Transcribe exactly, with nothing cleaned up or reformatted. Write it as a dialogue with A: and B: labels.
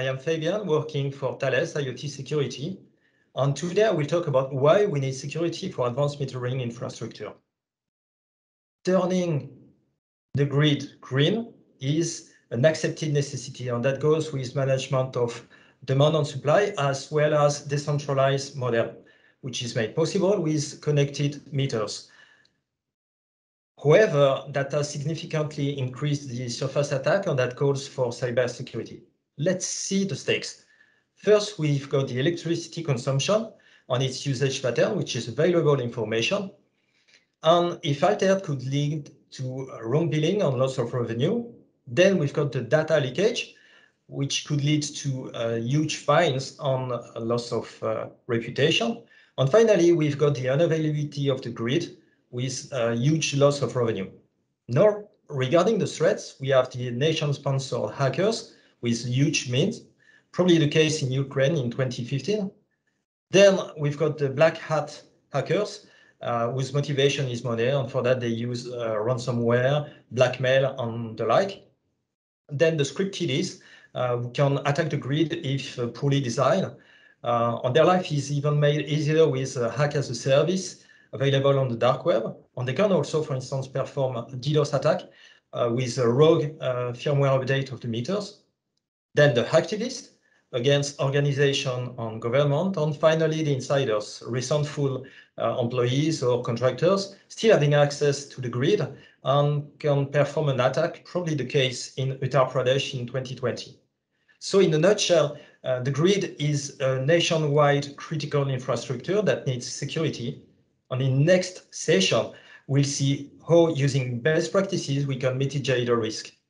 A: am Fabian, working for Thales IoT Security. And today I will talk about why we need security for advanced metering infrastructure. Turning the grid green is an accepted necessity, and that goes with management of demand and supply, as well as decentralized model, which is made possible with connected meters. However, that has significantly increased the surface attack, and that calls for cybersecurity. Let's see the stakes. First, we've got the electricity consumption and its usage pattern, which is available information. And if altered could lead to wrong billing and loss of revenue. Then we've got the data leakage, which could lead to uh, huge fines and a loss of uh, reputation. And finally, we've got the unavailability of the grid with a huge loss of revenue. Now, regarding the threats, we have the nation-sponsored hackers with huge means, probably the case in Ukraine in twenty fifteen. Then we've got the black hat hackers, uh, whose motivation is money, and for that they use uh, ransomware, blackmail, and the like. Then the scripted uh, who can attack the grid if uh, poorly designed. Uh, and their life is even made easier with uh, hack as a service available on the dark web. And they can also, for instance, perform a DDoS attack uh, with a rogue uh, firmware update of the meters. Then the hacktivist against organization and government. And finally, the insiders, resentful uh, employees or contractors still having access to the grid and can perform an attack, probably the case in Uttar Pradesh in twenty twenty. So in a nutshell, uh, the grid is a nationwide critical infrastructure that needs security. And in next session, we'll see how using best practices we can mitigate the risk.